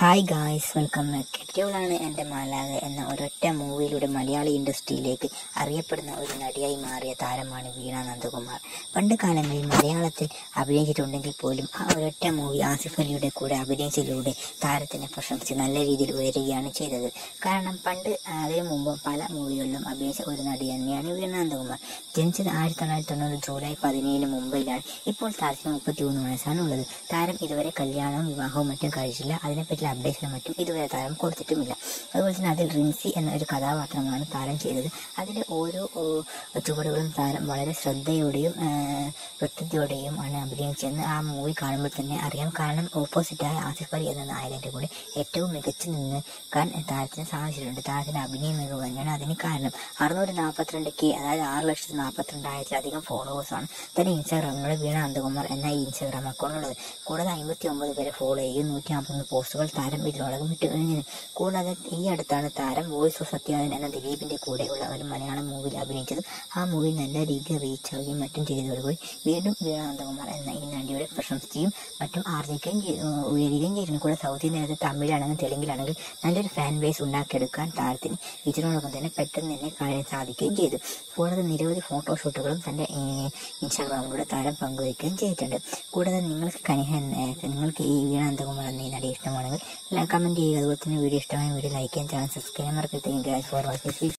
Hi guys, welcome back. കെട്ടിയോളാണ് എൻ്റെ മാലാഖ എന്ന ഒരൊറ്റ മൂവിയിലൂടെ മലയാളി ഇൻഡസ്ട്രിയിലേക്ക് അറിയപ്പെടുന്ന ഒരു നടിയായി മാറിയ താരമാണ് വീണ നന്ദകുമാർ. പണ്ട് കാലങ്ങളിൽ മലയാളത്തിൽ അഭിനയിച്ചിട്ടുണ്ടെങ്കിൽ പോലും ആ ഒരൊറ്റ മൂവി ആസിഫ് അലിയുടെ കൂടെ അഭിനയിച്ചതിലൂടെ താരത്തിനെ പ്രശംസിച്ച് നല്ല രീതിയിൽ ഉയരുകയാണ് ചെയ്തത്. കാരണം പണ്ട് അതിനു മുമ്പ് പല മൂവികളിലും അഭിനയിച്ച ഒരു നടി തന്നെയാണ് വീണ നന്ദകുമാർ. ജനിച്ചത് 1990 ജൂലൈ 17 മുംബൈയിലാണ്. ഇപ്പോൾ താരത്തിന് 33 വയസ്സാണുള്ളത്. താരം ഇതുവരെ കല്യാണവും വിവാഹവും മറ്റും കഴിച്ചില്ല. അതിനെപ്പറ്റി അപ്ഡേഷനും മറ്റും ഇതുവരെ താരം കൊടുത്തിട്ടുമില്ല. അതുപോലെ തന്നെ അതിൽ റിൻസി എന്ന ഒരു കഥാപാത്രമാണ് താരം ചെയ്തത്. അതിലെ ഓരോ ചുവടുകളും താരം വളരെ ശ്രദ്ധയോടെയും വ്യക്തിയോടെയും ആണ് അഭിനയിച്ചതെന്ന് ആ മൂവി കാണുമ്പോൾ തന്നെ അറിയാം. കാരണം ഓപ്പോസിറ്റായ ആസിഫ് അലി എന്ന നായകന്റെ കൂടെ ഏറ്റവും മികച്ചു നിൽക്കാൻ താരത്തിന് സാധിച്ചിട്ടുണ്ട്. താരത്തിന്റെ അഭിനയ മികവ് തന്നെയാണ് അതിന് കാരണം. 642K, അതായത് 6,42,000 ഫോളോവേഴ്സാണ് തന്റെ ഇൻസ്റ്റാഗ്രാമിലൂടെ വീണ നന്ദകുമാർ എന്ന ഈ ഇൻസ്റ്റാഗ്രാം അക്കൗണ്ടിലുള്ളത്. കൂടാതെ 59 പേരെ ഫോളോ ചെയ്യും. 150 പോസ്റ്റുകൾ താരം ഇതിനോടകം വിട്ടു കഴിഞ്ഞത്. കൂടാതെ ഈ അടുത്താണ് താരം വോയിസ് ഓഫ് സത്യാനന്ദൻ എന്ന ദിലീപിന്റെ കൂടെയുള്ള ഒരു മലയാളം മൂവിയിൽ അഭിനയിച്ചത്. ആ മൂവി നല്ല രീതിയിൽ റീച്ച് ആവുകയും മറ്റും ചെയ്തതോടുകൂടി വീണ്ടും വീണ നന്ദകുമാർ എന്ന ഈ നടിയുടെ പ്രശംസയും മറ്റും ആർജിക്കുകയും ഉയരുകയും ചെയ്തിരുന്നു. കൂടെ സൗത്ത് ഇന്ത്യയിലെ തമിഴാണെങ്കിൽ തെലുങ്കിലാണെങ്കിൽ നല്ലൊരു ഫാൻ ബേസ് ഉണ്ടാക്കിയെടുക്കാൻ താരത്തിന് ഇതിനോടൊപ്പം തന്നെ പെട്ടെന്ന് തന്നെ കാര്യം സാധിക്കുകയും ചെയ്തു. കൂടാതെ നിരവധി ഫോട്ടോഷൂട്ടുകളും തന്റെ ഇൻസ്റ്റാഗ്രാമിലൂടെ താരം പങ്കുവയ്ക്കുകയും ചെയ്തിട്ടുണ്ട്. കൂടാതെ നിങ്ങൾക്ക് ഈ വീണ നന്ദകുമാർ എന്ന ഈ നടി ഇഷ്ടമാണെങ്കിൽ കമന്റ് ചെയ്യുക. അതുപോലെ തന്നെ വീഡിയോ ഇഷ്ടമായ വീഡിയോ ലൈക്ക് ചെയ്യാൻ, ചാനൽ സബ്സ്ക്രൈബ് ചെയ്യാൻ മറക്കരുത്. Guys for watching.